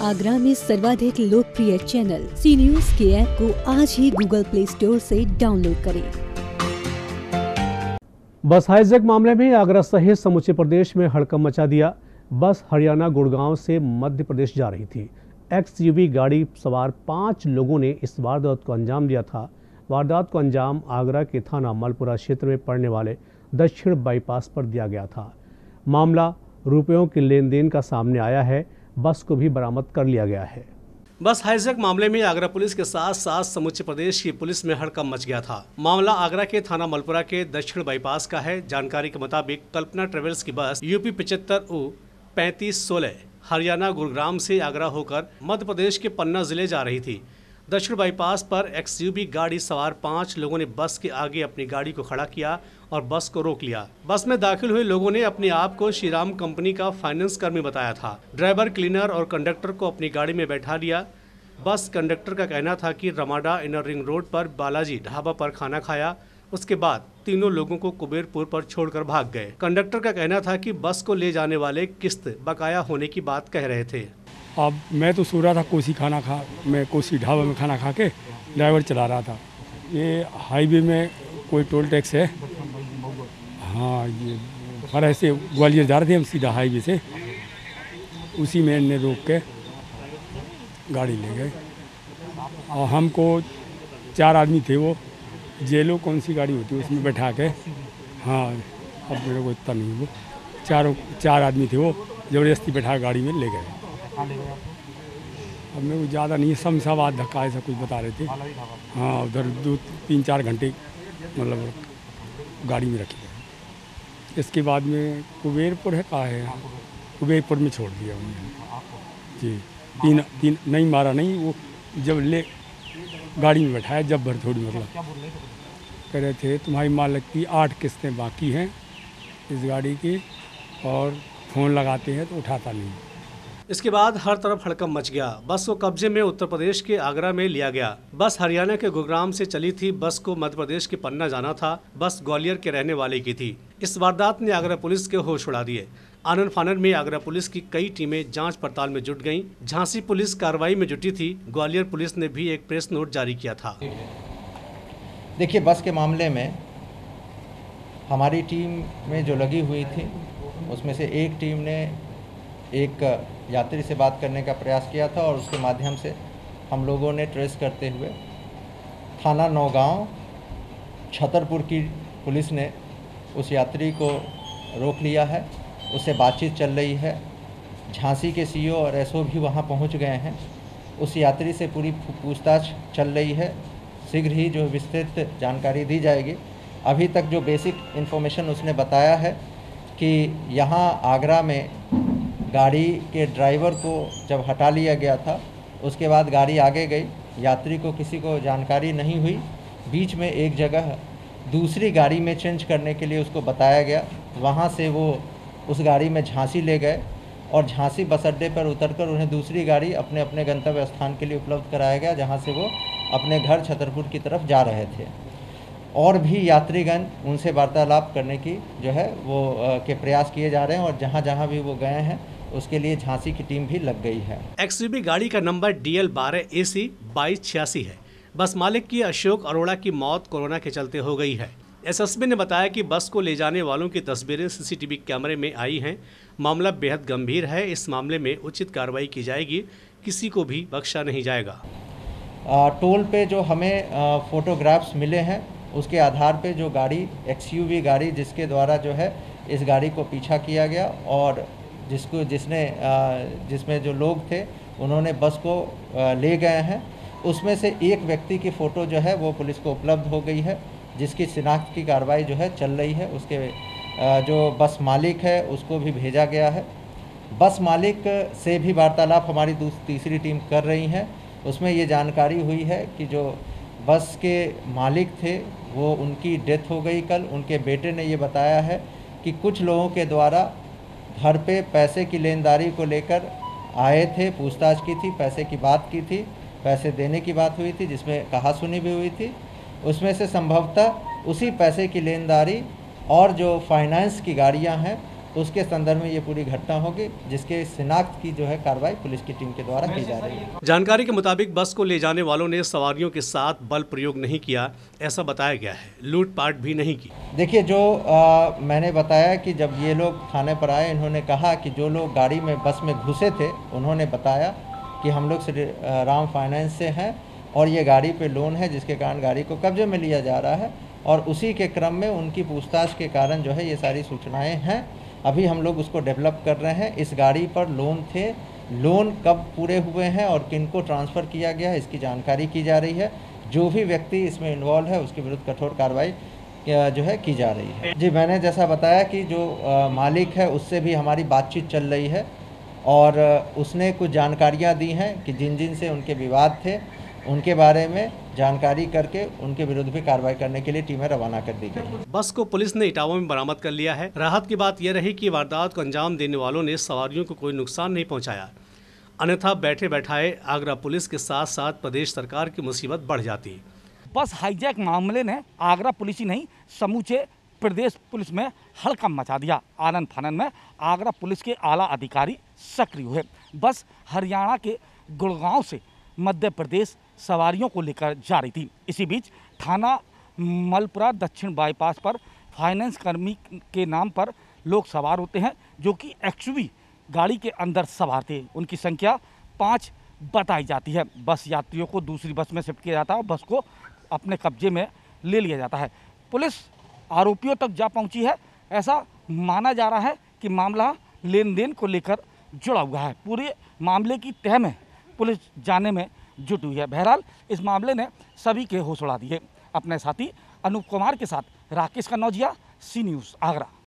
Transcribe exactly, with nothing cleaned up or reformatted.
आगरा में सर्वाधिक लोकप्रिय चैनल सी न्यूज के ऐप को आज ही गूगल प्ले स्टोर से डाउनलोड करें। बस हाईजैक मामले में आगरा सहित समूचे प्रदेश में हड़कंप मचा दिया। बस हरियाणा गुड़गांव से मध्य प्रदेश जा रही थी। एक्सयूवी गाड़ी सवार पांच लोगों ने इस वारदात को अंजाम दिया था। वारदात को अंजाम आगरा के थाना मलपुरा क्षेत्र में पड़ने वाले दक्षिण बाईपास पर दिया गया था। मामला रुपयों के लेन देन का सामने आया है। बस को भी बरामद कर लिया गया है। बस हाईजैक मामले में आगरा पुलिस के साथ साथ समूचे प्रदेश की पुलिस में हड़कंप मच गया था। मामला आगरा के थाना मलपुरा के दक्षिण बाईपास का है। जानकारी के मुताबिक कल्पना ट्रेवल्स की बस यूपी पचहत्तर उ पैंतीस सोलह हरियाणा गुरुग्राम से आगरा होकर मध्य प्रदेश के पन्ना जिले जा रही थी। दक्षिण बाईपास पर एक्सयूवी गाड़ी सवार पांच लोगों ने बस के आगे अपनी गाड़ी को खड़ा किया और बस को रोक लिया। बस में दाखिल हुए लोगों ने अपने आप को श्रीराम कंपनी का फाइनेंस कर्मी बताया था। ड्राइवर, क्लीनर और कंडक्टर को अपनी गाड़ी में बैठा लिया। बस कंडक्टर का कहना था कि रमाडा इनर रिंग रोड पर बालाजी ढाबा पर खाना खाया। उसके बाद तीनों लोगों को कुबेरपुर पर छोड़कर भाग गए। कंडक्टर का कहना था कि बस को ले जाने वाले किस्त बकाया होने की बात कह रहे थे। अब मैं तो सो रहा था, कोसी खाना खा मैं कोसी ढाबा में खाना खा के ड्राइवर चला रहा था। ये हाईवे में कोई टोल टैक्स है, हाँ ये हर ऐसे ग्वालियर जा रहे थे हम सीधा हाईवे से, उसी में इन्हें रोक के गाड़ी ले गए। और हमको चार आदमी थे, वो जेलो कौन सी गाड़ी होती है उसमें बैठा के, हाँ अब मेरे को इतना नहीं, वो चारों चार आदमी थे, वो ज़बरदस्ती बैठा गाड़ी में ले गए। अब मेरे को ज़्यादा नहीं, शमशाबाद धक्का ऐसा कुछ बता रहे थे। हाँ उधर दो तीन चार घंटे मतलब गाड़ी में रखे गए। इसके बाद में कुबेरपुर है, कहाँ है, कुबेरपुर में छोड़ दिया उन्होंने जी। तीन तीन नहीं मारा नहीं, वो जब ले गाड़ी में बैठाया जब भर थोड़ी, मतलब कह रहे थे तुम्हारी मालिक की आठ किस्तें बाकी हैं इस गाड़ी की, और फ़ोन लगाते हैं तो उठाता नहीं। इसके बाद हर तरफ हड़कंप मच गया। बस को कब्जे में उत्तर प्रदेश के आगरा में लिया गया। बस हरियाणा के गुरुग्राम से चली थी। बस को मध्य प्रदेश के पन्ना जाना था। बस ग्वालियर के रहने वाले की थी। इस वारदात ने आगरा पुलिस के होश उड़ा दिए। आनन फानन में आगरा पुलिस की कई टीमें जांच पड़ताल में जुट गईं। झांसी पुलिस कार्रवाई में जुटी थी। ग्वालियर पुलिस ने भी एक प्रेस नोट जारी किया था। देखिए, बस के मामले में हमारी टीम में जो लगी हुई थी, उसमें से एक टीम ने एक यात्री से बात करने का प्रयास किया था और उसके माध्यम से हम लोगों ने ट्रेस करते हुए थाना नौगांव छतरपुर की पुलिस ने उस यात्री को रोक लिया है। उससे बातचीत चल रही है। झांसी के सीईओ और एसओ भी वहां पहुंच गए हैं। उस यात्री से पूरी पूछताछ चल रही है। शीघ्र ही जो विस्तृत जानकारी दी जाएगी। अभी तक जो बेसिक इन्फॉर्मेशन उसने बताया है कि यहाँ आगरा में गाड़ी के ड्राइवर को जब हटा लिया गया था, उसके बाद गाड़ी आगे गई, यात्री को किसी को जानकारी नहीं हुई। बीच में एक जगह दूसरी गाड़ी में चेंज करने के लिए उसको बताया गया। वहाँ से वो उस गाड़ी में झांसी ले गए और झांसी बस अड्डे पर उतरकर उन्हें दूसरी गाड़ी अपने अपने गंतव्य स्थान के लिए उपलब्ध कराया गया, जहाँ से वो अपने घर छतरपुर की तरफ जा रहे थे। और भी यात्रीगण उनसे वार्तालाप करने की जो है वो के प्रयास किए जा रहे हैं और जहाँ जहाँ भी वो गए हैं उसके लिए झांसी की टीम भी लग गई है। एक्सयूवी गाड़ी का नंबर डी एल बारह ए सी बाईस छियासी है। बस मालिक की अशोक अरोड़ा की मौत कोरोना के चलते हो गई है। एसएसपी ने बताया कि बस को ले जाने वालों की तस्वीरें सीसीटीवी कैमरे में आई हैं। मामला बेहद गंभीर है। इस मामले में उचित कार्रवाई की जाएगी। किसी को भी बख्शा नहीं जाएगा। आ, टोल पे जो हमें आ, फोटोग्राफ्स मिले हैं, उसके आधार पे जो गाड़ी एक्सयूवी गाड़ी जिसके द्वारा जो है इस गाड़ी को पीछा किया गया और जिसको जिसने जिसमें जो लोग थे उन्होंने बस को ले गए हैं, उसमें से एक व्यक्ति की फ़ोटो जो है वो पुलिस को उपलब्ध हो गई है, जिसकी शिनाख्त की कार्रवाई जो है चल रही है। उसके जो बस मालिक है उसको भी भेजा गया है। बस मालिक से भी वार्तालाप हमारी तीसरी टीम कर रही है। उसमें ये जानकारी हुई है कि जो बस के मालिक थे वो उनकी डेथ हो गई कल। उनके बेटे ने ये बताया है कि कुछ लोगों के द्वारा घर पे पैसे की लेनदारी को लेकर आए थे, पूछताछ की थी, पैसे की बात की थी, पैसे देने की बात हुई थी, जिसमें कहा सुनी भी हुई थी। उसमें से संभवतः उसी पैसे की लेनदारी और जो फाइनेंस की गाड़ियां हैं तो उसके संदर्भ में ये पूरी घटना होगी, जिसके शिनाख्त की जो है कार्रवाई पुलिस की टीम के द्वारा की जा रही है। जानकारी के मुताबिक बस को ले जाने वालों ने सवारियों के साथ बल प्रयोग नहीं किया, ऐसा बताया गया है। लूटपाट भी नहीं की। देखिए, जो आ, मैंने बताया कि जब ये लोग थाने पर आए, इन्होंने कहा कि जो लोग गाड़ी में बस में घुसे थे, उन्होंने बताया कि हम लोग श्री राम फाइनेंस से हैं और ये गाड़ी पे लोन है, जिसके कारण गाड़ी को कब्जे में लिया जा रहा है। और उसी के क्रम में उनकी पूछताछ के कारण जो है ये सारी सूचनाएं हैं। अभी हम लोग उसको डेवलप कर रहे हैं। इस गाड़ी पर लोन थे, लोन कब पूरे हुए हैं और किनको ट्रांसफ़र किया गया है, इसकी जानकारी की जा रही है। जो भी व्यक्ति इसमें इन्वॉल्व है उसके विरुद्ध कठोर कार्रवाई जो है की जा रही है। जी, मैंने जैसा बताया कि जो आ, मालिक है उससे भी हमारी बातचीत चल रही है और उसने कुछ जानकारियां दी हैं कि जिन जिन से उनके विवाद थे उनके बारे में जानकारी करके उनके विरुद्ध भी कार्रवाई करने के लिए टीमें रवाना कर दी गई। बस को पुलिस ने इटावा में बरामद कर लिया है। राहत की बात यह रही कि वारदात को अंजाम देने वालों ने सवारियों को कोई नुकसान नहीं पहुंचाया, अन्यथा बैठे बैठाए आगरा पुलिस के साथ साथ प्रदेश सरकार की मुसीबत बढ़ जाती। बस हाईजैक मामले ने आगरा पुलिस ही नहीं समूचे प्रदेश पुलिस में हड़कंप मचा दिया। आनन फानन में आगरा पुलिस के आला अधिकारी सक्रिय हुए। बस हरियाणा के गुड़गांव से मध्य प्रदेश सवारियों को लेकर जा रही थी। इसी बीच थाना मलपुरा दक्षिण बाईपास पर फाइनेंस कर्मी के नाम पर लोग सवार होते हैं, जो कि एक्सयूवी गाड़ी के अंदर सवार थे। उनकी संख्या पाँच बताई जाती है। बस यात्रियों को दूसरी बस में शिफ्ट किया जाता है और बस को अपने कब्जे में ले लिया जाता है। पुलिस आरोपियों तक जा पहुंची है। ऐसा माना जा रहा है कि मामला लेन देन को लेकर जुड़ा हुआ है। पूरे मामले की तह में पुलिस जाने में जुटी हुई है। बहरहाल इस मामले ने सभी के होश उड़ा दिए। अपने साथी अनूप कुमार के साथ राकेश कन्नौजिया, सी न्यूज़ आगरा।